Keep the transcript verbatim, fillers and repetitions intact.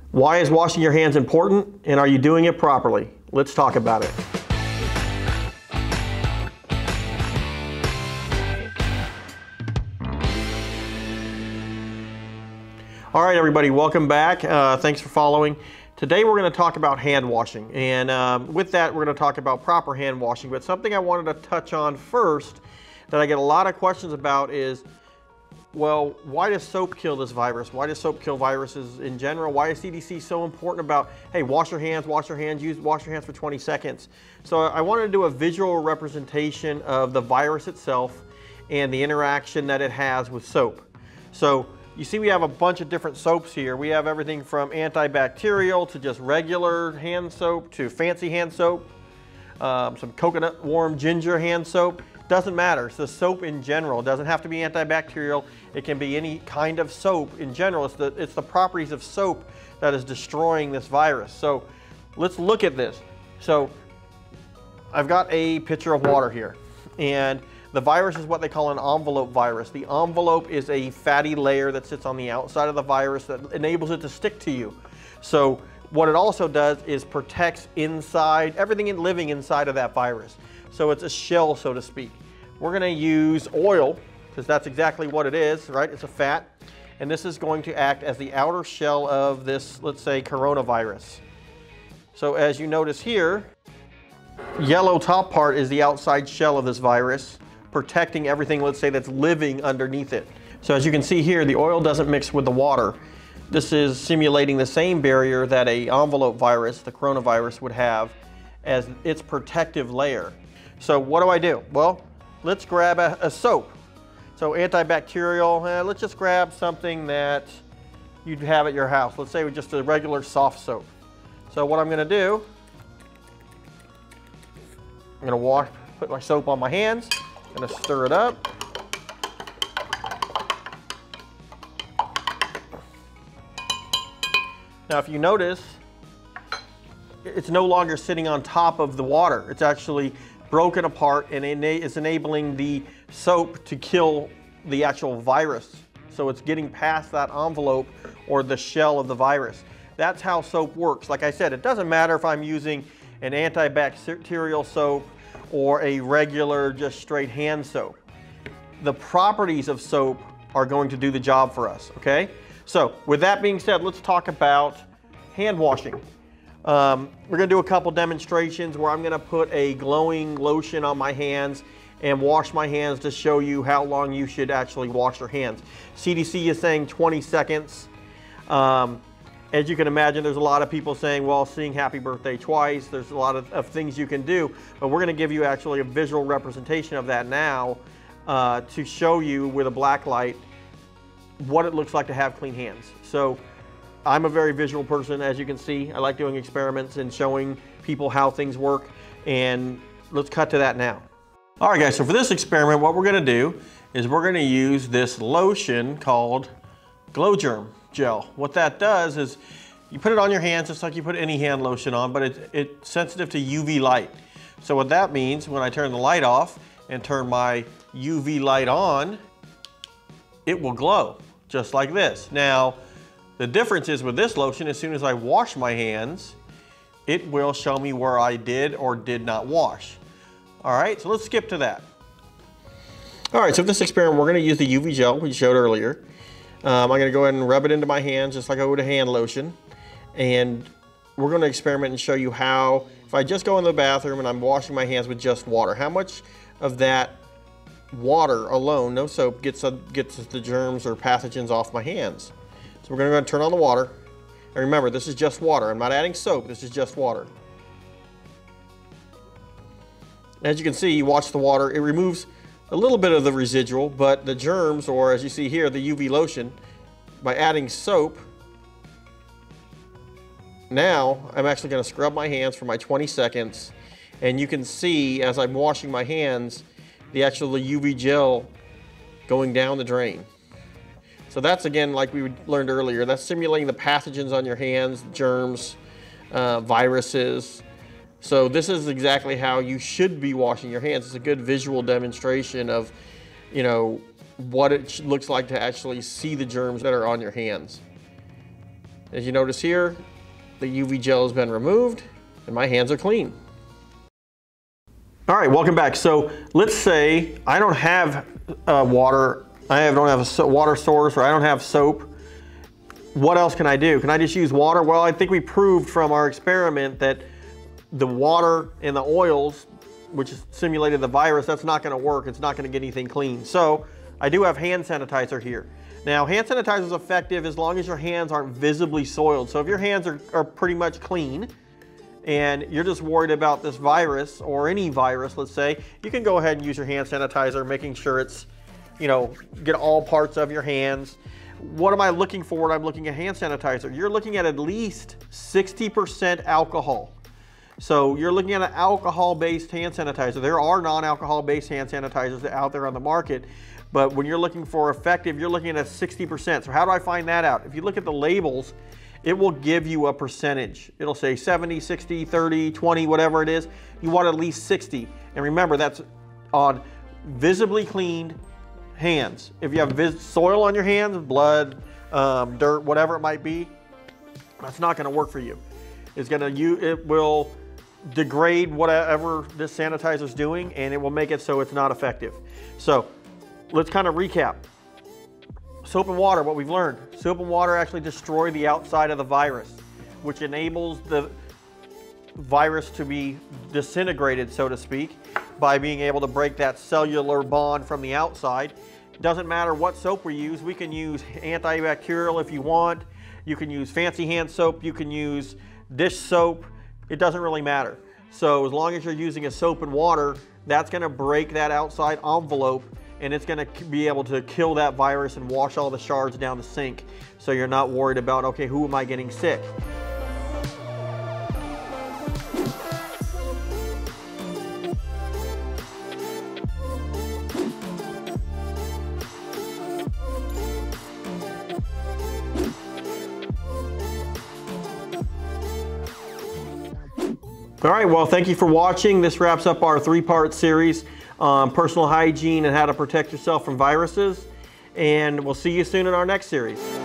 Why is washing your hands important, and are you doing it properly? Let's talk about it. All right, everybody, welcome back. Uh, thanks for following. Today we're going to talk about hand washing, and um, with that we're going to talk about proper hand washing. But something I wanted to touch on first that I get a lot of questions about is, well, why does soap kill this virus? Why does soap kill viruses in general? Why is C D C so important about, hey, wash your hands, wash your hands, use wash your hands for twenty seconds? So I wanted to do a visual representation of the virus itself and the interaction that it has with soap. So you see we have a bunch of different soaps here. We have everything from antibacterial to just regular hand soap to fancy hand soap, um, some coconut warm ginger hand soap. Doesn't matter. It's the soap in general. It doesn't have to be antibacterial. It can be any kind of soap in general. It's the, it's the properties of soap that is destroying this virus. So let's look at this. So I've got a pitcher of water here, and the virus is what they call an envelope virus. The envelope is a fatty layer that sits on the outside of the virus that enables it to stick to you. So what it also does is protects inside, everything in living inside of that virus. So it's a shell, so to speak. We're going to use oil, because that's exactly what it is, right? It's a fat. And this is going to act as the outer shell of this, let's say, coronavirus. So as you notice here, yellow top part is the outside shell of this virus, protecting everything, let's say, that's living underneath it. So as you can see here, the oil doesn't mix with the water. This is simulating the same barrier that a envelope virus, the coronavirus, would have as its protective layer. So what do I do? Well, let's grab a, a soap. So antibacterial, eh, let's just grab something that you'd have at your house. Let's say just a regular soft soap. So what I'm gonna do, I'm gonna wash, put my soap on my hands, I'm gonna stir it up. Now if you notice, it's no longer sitting on top of the water. It's actually broken apart, and it's enabling the soap to kill the actual virus. So it's getting past that envelope or the shell of the virus. That's how soap works. Like I said, it doesn't matter if I'm using an antibacterial soap or a regular just straight hand soap. The properties of soap are going to do the job for us, okay? So with that being said, let's talk about hand washing. Um, we're going to do a couple demonstrations where I'm going to put a glowing lotion on my hands and wash my hands to show you how long you should actually wash your hands. C D C is saying twenty seconds. Um, as you can imagine, there's a lot of people saying, well, sing happy birthday twice. There's a lot of, of things you can do, but we're going to give you actually a visual representation of that now uh, to show you with a black light what it looks like to have clean hands. So I'm a very visual person, as you can see. I like doing experiments and showing people how things work, and let's cut to that now. All right, guys, so for this experiment, what we're gonna do is we're gonna use this lotion called Glow Germ Gel. What that does is you put it on your hands just like you put any hand lotion on, but it, it's sensitive to U V light. So what that means, when I turn the light off and turn my U V light on, it will glow, just like this. Now, the difference is with this lotion, as soon as I wash my hands, it will show me where I did or did not wash. All right, so let's skip to that. All right, so for this experiment, we're gonna use the U V gel we showed earlier. Um, I'm gonna go ahead and rub it into my hands just like I would a hand lotion. And we're gonna experiment and show you how, if I just go in the bathroom and I'm washing my hands with just water, how much of that water alone, no soap, gets, uh, gets the germs or pathogens off my hands. So we're gonna go ahead and turn on the water. And remember, this is just water. I'm not adding soap, this is just water. As you can see, you watch the water, it removes a little bit of the residual, but the germs, or as you see here, the U V lotion, by adding soap, now I'm actually gonna scrub my hands for my twenty seconds, and you can see as I'm washing my hands, the actual U V gel going down the drain. So that's, again, like we learned earlier, that's simulating the pathogens on your hands, germs, uh, viruses. So this is exactly how you should be washing your hands. It's a good visual demonstration of, you know, what it looks like to actually see the germs that are on your hands. As you notice here, the U V gel has been removed and my hands are clean. All right, welcome back. So let's say I don't have uh, water, I have, don't have a so water source, or I don't have soap. What else can I do? Can I just use water? Well, I think we proved from our experiment that the water and the oils, which simulated the virus, that's not gonna work. It's not gonna get anything clean. So I do have hand sanitizer here. Now, hand sanitizer is effective as long as your hands aren't visibly soiled. So if your hands are, are pretty much clean and you're just worried about this virus, or any virus, let's say, you can go ahead and use your hand sanitizer, making sure it's, you know, get all parts of your hands. What am I looking for when I'm looking at hand sanitizer? You're looking at at least sixty percent alcohol. So you're looking at an alcohol-based hand sanitizer. There are non-alcohol based hand sanitizers out there on the market, but when you're looking for effective, you're looking at sixty percent. So how do I find that out? If you look at the labels, it will give you a percentage. It'll say seventy, sixty, thirty, twenty, whatever it is. You want at least sixty. And remember, that's on visibly cleaned hands. If you have vis soil on your hands, blood, um, dirt, whatever it might be, that's not gonna work for you. It's gonna, you, it will degrade whatever this sanitizer is doing, and it will make it so it's not effective. So let's kind of recap. Soap and water, what we've learned. Soap and water actually destroy the outside of the virus, which enables the virus to be disintegrated, so to speak, by being able to break that cellular bond from the outside. Doesn't matter what soap we use. We can use antibacterial if you want. You can use fancy hand soap. You can use dish soap. It doesn't really matter. So as long as you're using a soap and water, that's gonna break that outside envelope, and it's gonna be able to kill that virus and wash all the shards down the sink. So you're not worried about, okay, who am I getting sick? All right, well, thank you for watching. This wraps up our three-part series on personal hygiene and how to protect yourself from viruses. And we'll see you soon in our next series.